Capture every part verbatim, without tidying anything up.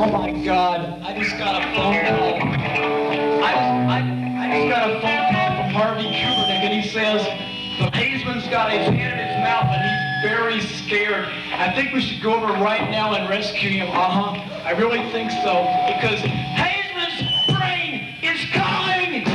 Oh my God, I just got a phone call. I just, I, I just got a phone call from Harvey Kubernick, and he says the policeman's got his hand in his mouth and he's very scared. I think we should go over right now and rescue him. Uh-huh, I really think so, because Hazeman's brain is calling!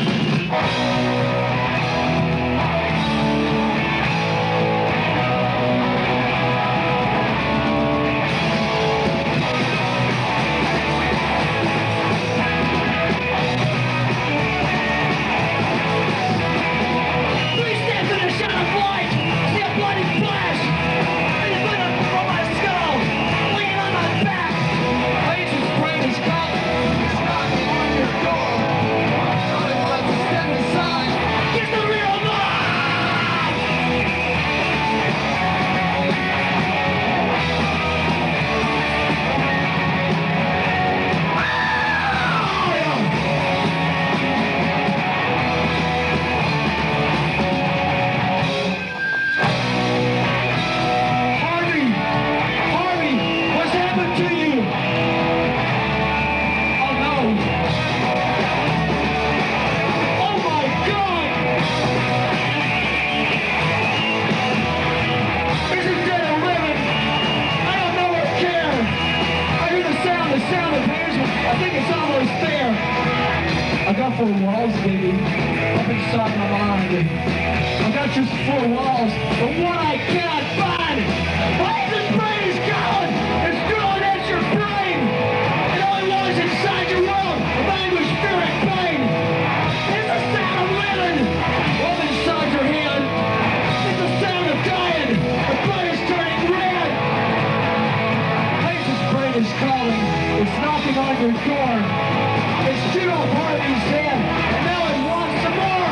I got four walls, baby, up inside my mind. I got just four walls, but what I can't find. Hazeman's brain is calling! It's growing at your brain! It only was inside your world of anguish, fear, and pain. It's the sound of living, all inside your head. It's the sound of dying, the blood is turning red. Hazeman's brain is calling, it's knocking on your door. It's chewed off Harvey's head, and now it wants some more!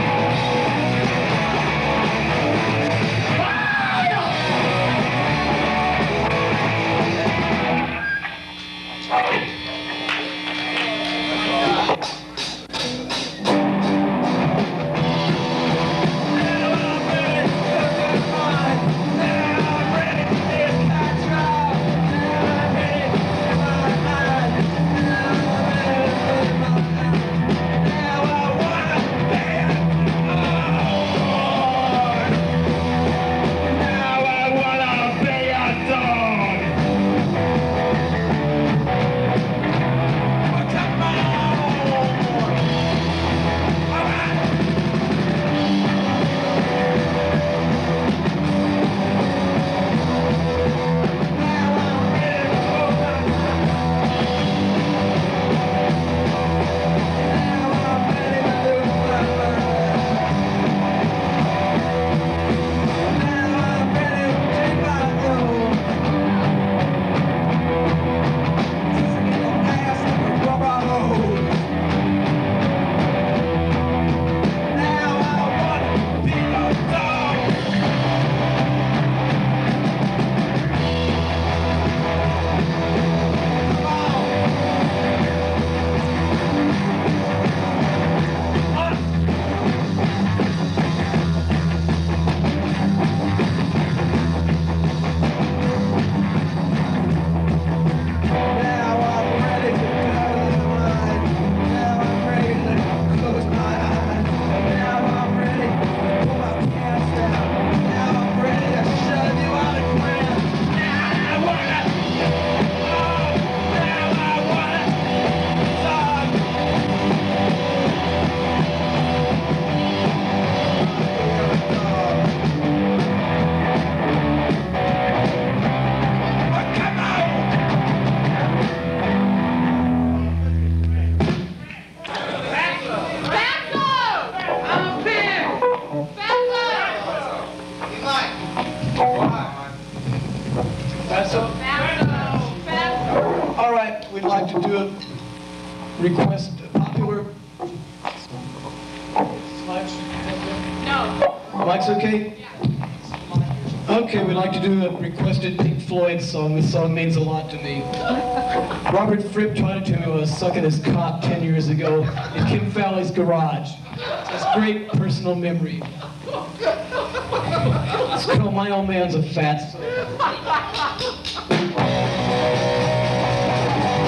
All right, we'd like to do a request, a popular. No. Mike's okay? Yeah. Okay, we'd like to do a requested Pink Floyd song. This song means a lot to me. Robert Fripp taught it to me when I was sucking his cock ten years ago in Kim Fowley's garage. It's a great personal memory. It's called My Old Man's a Fat.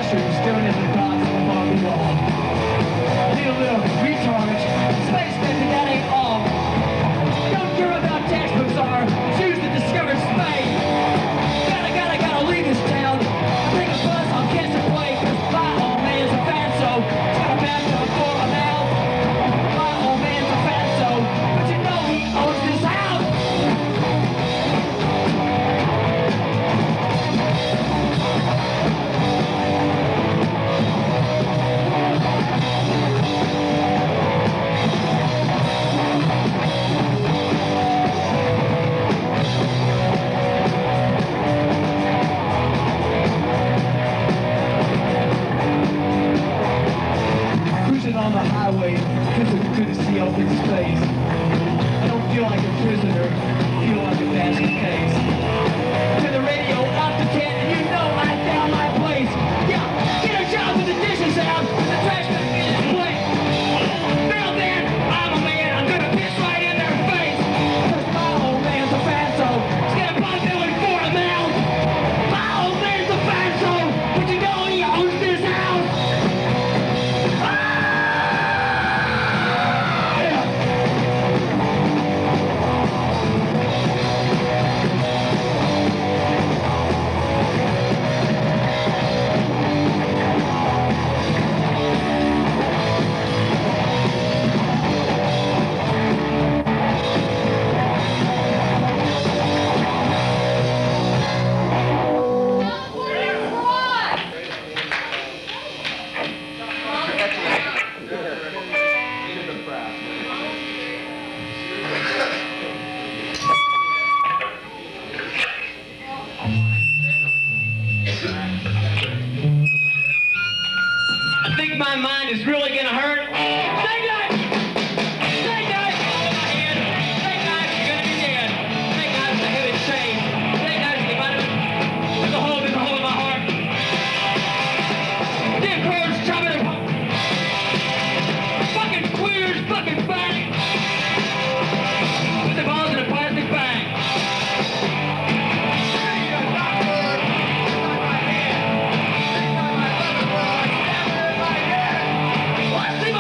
street, staring at the clocks above the wall. Little, little retards, space method, that ain't all. Don't care about textbooks or choose to discover space. Gotta, gotta, gotta leave this town. Take a bus, I'll catch a plane, cause my old man's a fatso. Got a bathtub for a mouth. My old man's a fatso, but you know he owns this house. On the highway, cause it's good to see open space. I don't feel like a prisoner, I feel like a basket case. To the radio, off the tent, and you know I found my place. Yeah, get a job with the dishes out, and the trash can be this place. Mailman, I'm a man, I'm gonna piss right in their face. Cause my old man's a fatso, he's got a potbelly for a mouth. My old man's a fatso, but you know he owns this house. I think my mind is really gonna hurt. Snake knife! Snake knife! All in my head. Snake knife, you're gonna be dead. Snake knife is a heavy chain. Snake knife, you might have. There's a hole, there's a hole in my heart. Dead cords, chopping it. Fucking queers, fucking bang. Put the balls in a plastic bag. Leave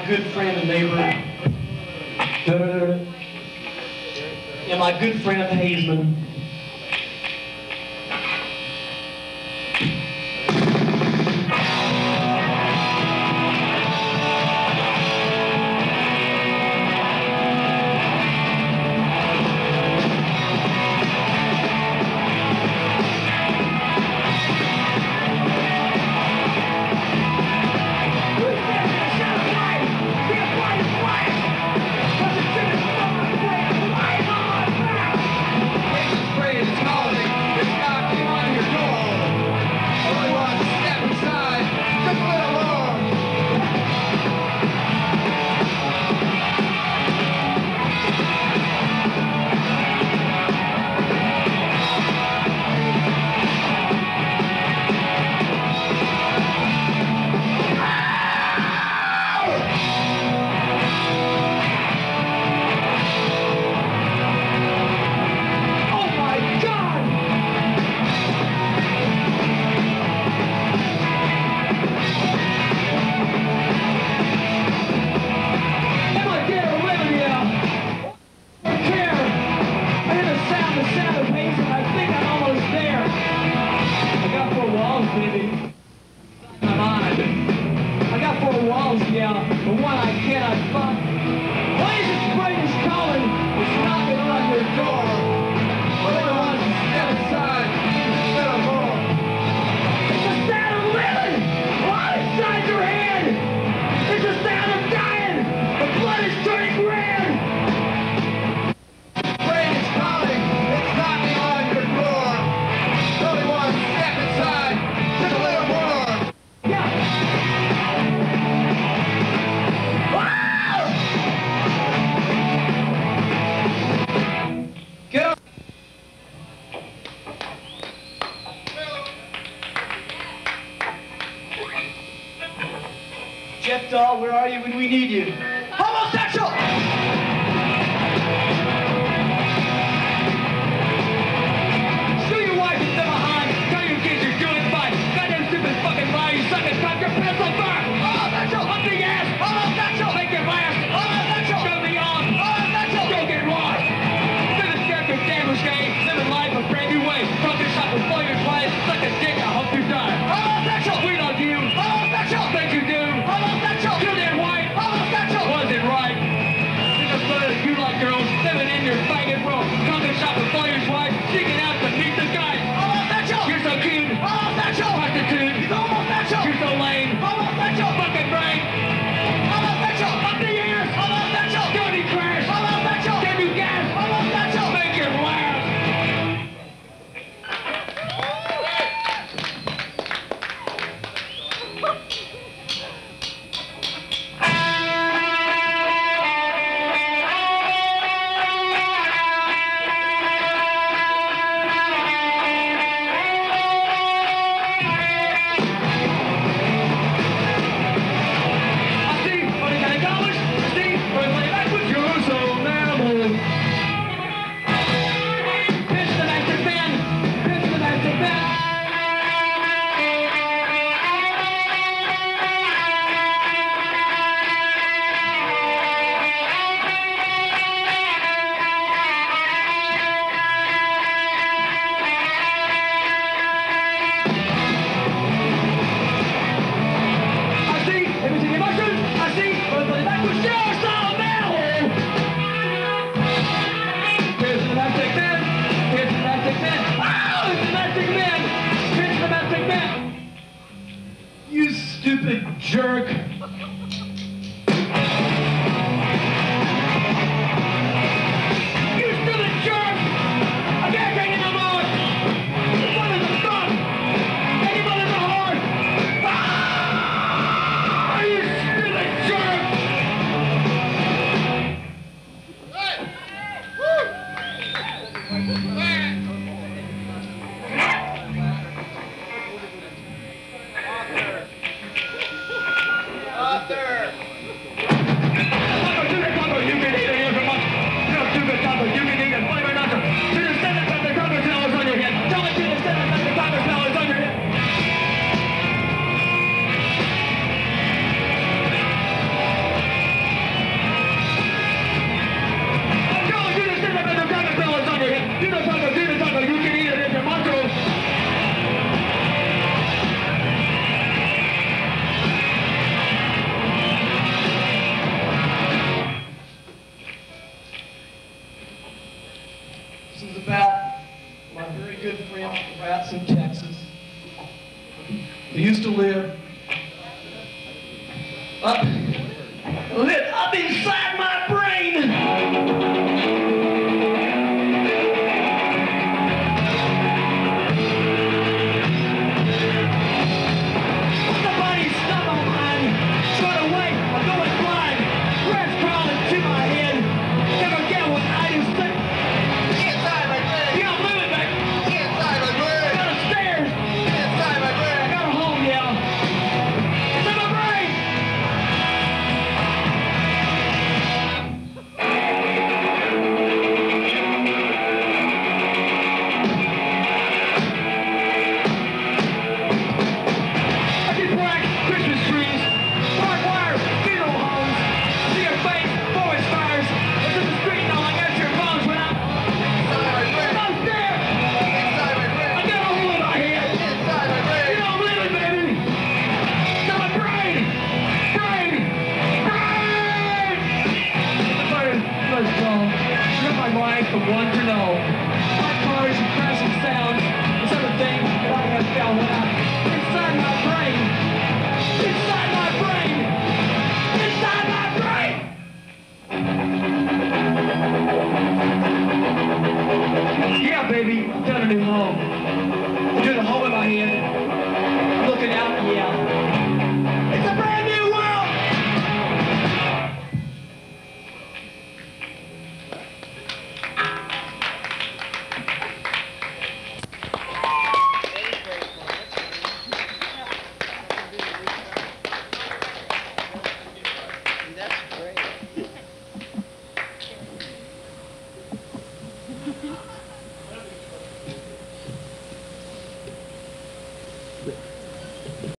good friend and neighbor, and my good friend Hazeman. Jeff Dahl, where are you when we need you? Homosexual! Show your wife and them behind. Tell your kids you're doing fine. Goddamn stupid fucking lie. You suck and cock your pants on fire. Homosexual! Up the ass! Homosexual! Make it last! Homosexual! Show me on! Homosexual! Don't get lost! Living scared your damn gay. Living life a brand new way. Fucking shop with all your clients. Suck a dick, I hope you die. Homosexual! We love you. Homosexual! Think you do. Homosexual! Too damn white. Homosexual! Was it right? Think of further you like girls. Living in your faggot world. Fucking shop with all your wife. Sneaking out to meet the guys. Homosexual! You're so cute. Homosexual! Prostitute. He's homosexual! You're so lame. Homosexual! Fucking brain. Homosexual! Up the ears. Homosexual! Dirty crash. Homosexual! Can you gas? Homosexual! Make it laugh. You stupid jerk. You stupid jerk! I can't take it no more! This one is a thug! Anyone is a whore! Ah! You stupid jerk! Hey! Woo! Author! Up, lit up inside my brain. Somebody stop my mind. Short away, I'm going blind. Rats crawling to my head. Never get what I do say. Inside my brain. Yeah, I'm living back. Inside my I brain. got a stairs. Inside my brain. I got a home, yeah. It's in my brain. I can crack Christmas trees, barbed wire, funeral homes. See your face, forest fires. It's in the street gnawing at your bones when I'm Inside my brain. I'm there. Inside my I brain. got a hole in my head. Inside my You brain. know I'm living, baby. It's in my brain. Brain. Brain. The bird, let's go. You're my life from one to know. My cars and crashing sounds. It's everything that I have found when I'm inside my brain. Inside my brain. Inside my brain. Yeah, baby, got a new home.